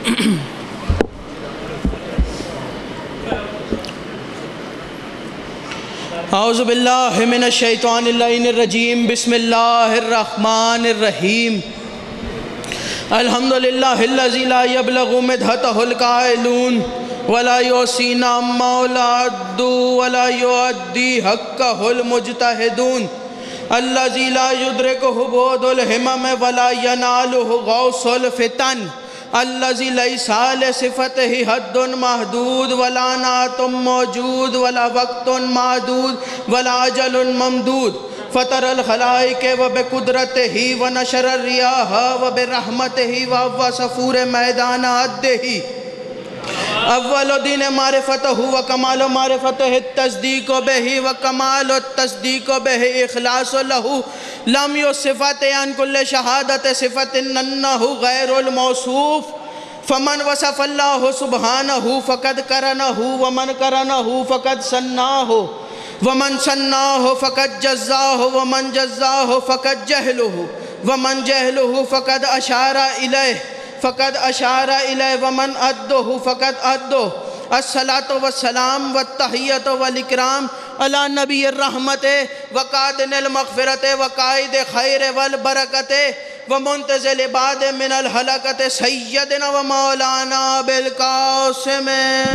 اعوذ باللہ من الشیطان اللعین الرجیم بسم اللہ الرحمن الرحیم الحمدللہ الذی لا یبلغ مدحتہ القائلون ولا یوسی نعما ولا عدو ولا یؤدی حقہ المجتہدون الذی لا یدرکہ بعد الہمم ولا ینالہ غوث الفتن الذی لیس لصفتہ حد محدود ولا نعت موجود ولا وقت معدود ولا اجل ممدود فطر الخلائق وبقدرتہ ونشر الریاح وبرحمتہ وهو صفور میدان عدہ اول دین معرفتہ وکمال معرفتہ التصدیق بہ وکمال التصدیق بہ اخلاص لہ لم یصفت عن کل شہادت صفت انہ غیر الموصوف فمن وصف اللہ سبحانہ فقد کرنہ ومن کرنہ فقد سناہ ومن سناہ فقد جزاہ ومن جزاہ فقد جہلہ ومن جہلہ فقد اشار الیہ فقد اشار الیہ ومن ادہ فقد ادہ الصلاة والسلام والتحیت والاکرام علی نبی الرحمت وقادن المغفرت وقائد خیر والبرکت ومنتزل عباد من الحلقت سیدنا و مولانا بالقاسم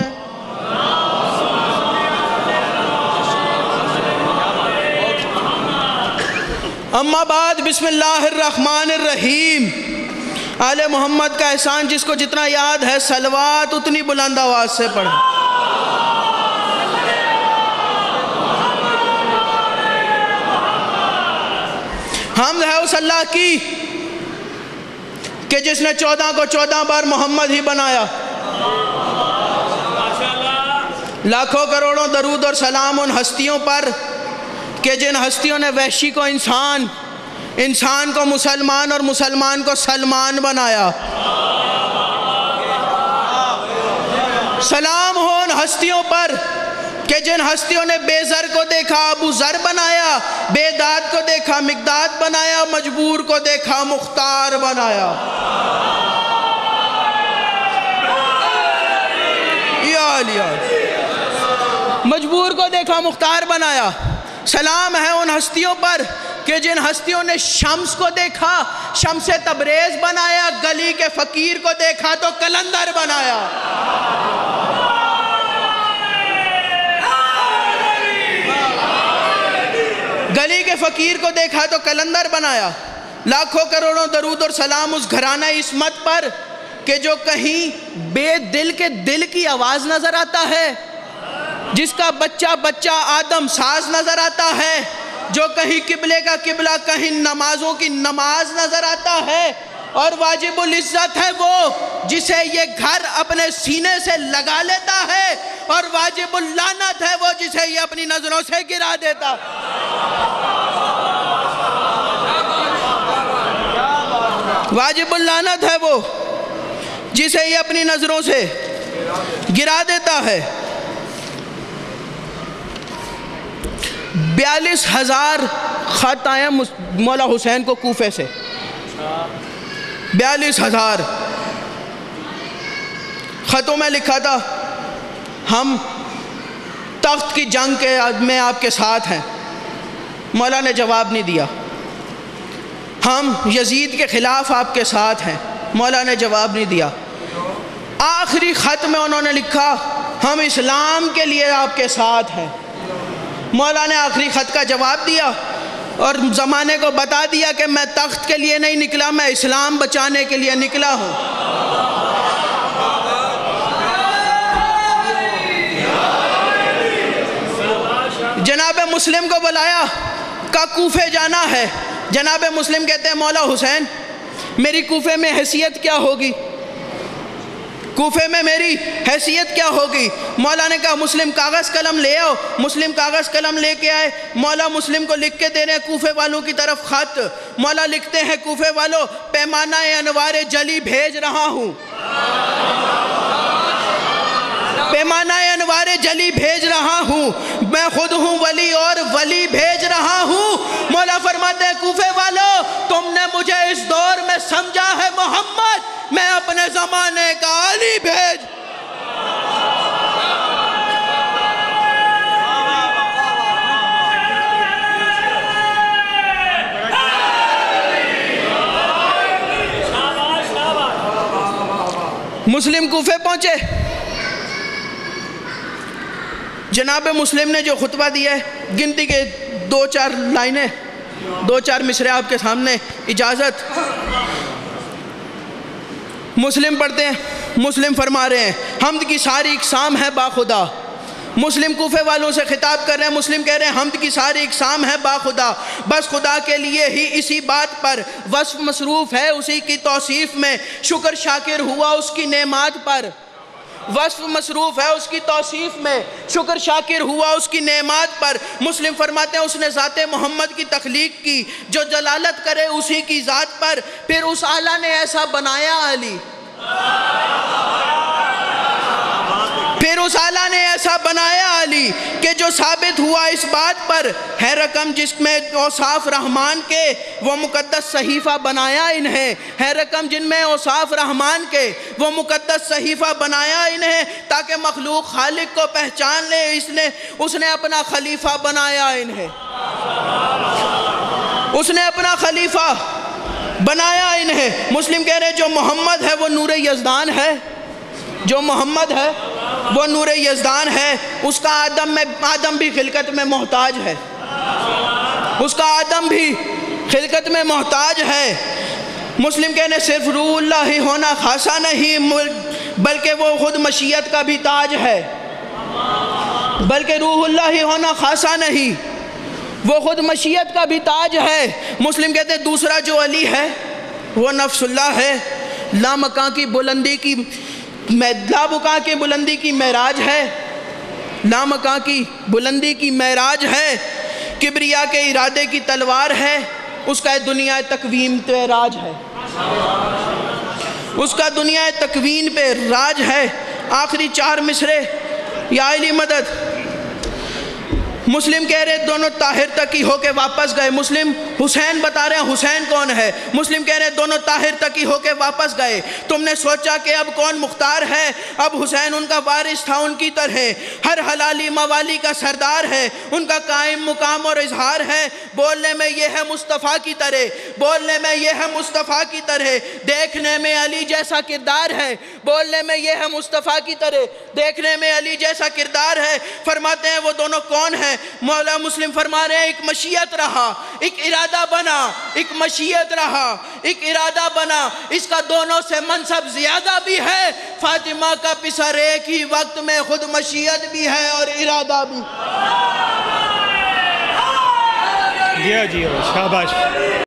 اما بعد بسم اللہ الرحمن الرحیم آل محمد کا احسان جس کو جتنا یاد ہے صلوات اتنی بلند آواز سے پڑھیں حمد ہے اس اللہ کی کہ جس نے 14 کو 14 بار محمد ہی بنایا لاکھوں کروڑوں درود اور سلام ان ہستیوں پر کہ جن ہستیوں نے وحشی کو انسان انسان کو مسلمان اور مسلمان کو سلمان بنایا سلام ہو ان ہستیوں پر کہ جن ہستیوں نے بے زر کو دیکھا ابو ذر بنایا بے داد کو دیکھا مقداد بنایا مجبور کو دیکھا مختار بنایا یا علی مجبور کو دیکھا مختار بنایا سلام ہے ان ہستیوں پر کہ جن ہستیوں نے شمس کو دیکھا شمس تبریز بنایا گلی کے فقیر کو دیکھا تو کلندر بنایا گلی کے فقیر کو دیکھا تو کلندر بنایا لاکھوں کروڑوں درود اور سلام اس گھرانہ عصمت پر کہ جو کہیں بے دل کے دل کی آواز نظر آتا ہے جس کا بچہ بچہ آدم ساز نظر آتا ہے جو کہیں قبلے کا قبلہ کہیں نمازوں کی نماز نظر آتا ہے اور واجب العزت ہے وہ جسے یہ گھر اپنے سینے سے لگا لیتا ہے اور واجب اللعنت ہے وہ جسے یہ اپنی نظروں سے گرا دیتا واجب اللعنت ہے وہ جسے یہ اپنی نظروں سے گرا دیتا ہے 42,000 خط آئے مولا حسین کو کوفے سے 42,000 خطوں میں لکھا تھا ہم تخت کی جنگ میں آپ کے ساتھ ہیں مولا نے جواب نہیں دیا ہم یزید کے خلاف آپ کے ساتھ ہیں مولا نے جواب نہیں دیا آخری خط میں انہوں نے لکھا ہم اسلام کے لیے آپ کے ساتھ ہیں مولا نے آخری خط کا جواب دیا اور زمانے کو بتا دیا کہ میں تخت کے لیے نہیں نکلا میں اسلام بچانے کے لیے نکلا ہوں جناب مسلم کو بلایا کہ کوفے جانا ہے جناب مسلم کہتے ہیں مولا حسین میری کوفے میں حیثیت کیا ہوگی کوفے میں میری حیثیت کیا ہوگی مولا نے کہا مسلم کاغذ قلم لے آؤ مسلم کاغذ قلم لے کے آئے مولا مسلم کو لکھ کے دے رہے ہیں کوفے والوں کی طرف خط مولا لکھتے ہیں کوفے والوں پیمانہ انوار جلی بھیج رہا ہوں پیمانہ انوار جلی بھیج رہا ہوں میں خود ہوں ولی اور ولی بھیج رہا ہوں مولا فرماتے ہیں کوفے والوں تم نے مجھے اس دور میں سمجھا ہے محمد میں اپنے زمانے کا علی بھیج۔ مسلم کوفے پہنچے، جناب مسلم نے جو خطبہ دیا ہے، گنتی کے 2-4 لائنیں، 2-4 مصرے آپ کے سامنے، اجازت۔ مسلم پڑھتے ہیں، مسلم فرما رہے ہیں حمد کی ساری اقسام ہے با خدا۔ مسلم کوفے والوں سے خطاب کر رہے ہیں، مسلم کہہ رہے ہیں حمد کی ساری اقسام ہے با خدا، بس خدا کے لیے ہی اسی بات پر وصف مصروف ہے اسی کی توصیف میں، شکر شاکر ہوا اس کی نعمات پر۔ وصف مصروف ہے اس کی توصیف میں، شکر شاکر ہوا اس کی نعمات پر۔ مسلم فرماتے ہیں اس نے ذات محمد کی تخلیق کی، جو جلالت کرے اسی کی ذات پر، پھر اس اعلیٰ نے ایسا بنایا علی، پھر اس اعلیٰ نے ایسا بنایا علی کہ جو ثابت ہوا اس بات پر ہے رقم جس میں اوصاف رحمان کے، وہ مقدس صحیفہ بنایا انہیں، ہے رقم جن میں اوصاف رحمان کے، وہ مقدس صحیفہ بنایا انہیں، تاکہ مخلوق خالق کو پہچان لے، اس نے اپنا خلیفہ بنایا انہیں، اس نے اپنا خلیفہ بنایا انہیں۔ مسلم کہہ رہے جو محمد ہے وہ نور یزدان ہے، جو محمد ہے وہ نور یزدان ہے، اس کا آدم بھی خلقت میں محتاج ہے، اس کا آدم بھی خلقت میں محتاج ہے۔ مسلم کہنے صرف روح اللہ ہی ہونا خاصا نہیں، بلکہ وہ خود مشیت کا بھی تاج ہے، بلکہ روح اللہ ہی ہونا خاصا نہیں، وہ خود مشیت کا بھی تاج ہے۔ مسلم کہتے ہیں دوسرا جو علی ہے وہ نفس اللہ ہے، لامکان کی بلندی کی لامکان کی بلندی کی معراج ہے، لامکان کی بلندی کی معراج ہے، کبریا کے ارادے کی تلوار ہے، اس کا دنیا تکوین پہ راج ہے، اس کا دنیا تکوین پہ راج ہے۔ آخری 4 مصرے، یا علی مدد۔ مسلم کہہ رہے دونوں طاہر تقی ہو کے واپس گئے، مسلم حسین بتا رہے ہیں حسین کون ہے، مسلم کہہ رہے دونوں طاہر تقی ہو کے واپس گئے، تم نے سوچا کہ اب کون مختار ہے، اب حسین ان کا وارث تھا ان کی طرح، ہر حلالی موالی کا سردار ہے، ان کا قائم مقام اور اظہار ہے، بولنے میں یہ ہے مصطفیٰ کی طرح، بولنے میں یہ ہے مصطفیٰ کی طرح، دیکھنے میں علی جیسا کردار ہے، بولنے میں یہ ہے مصطفیٰ کی طرح، دیکھنے میں علی جیسا کردار ہے۔ فرماتے ہیں وہ دونوں کون ہیں؟ مولا مسلم فرما رہے ہیں ایک مشیت رہا، ایک ارادہ بنا، ایک مشیت رہا، ایک ارادہ بنا، اس کا دونوں سے منصب زیادہ بھی ہے، فاطمہ کا پسر ایک ہی وقت میں خود مشیت بھی ہے اور ارادہ بھی۔ جی شاباش۔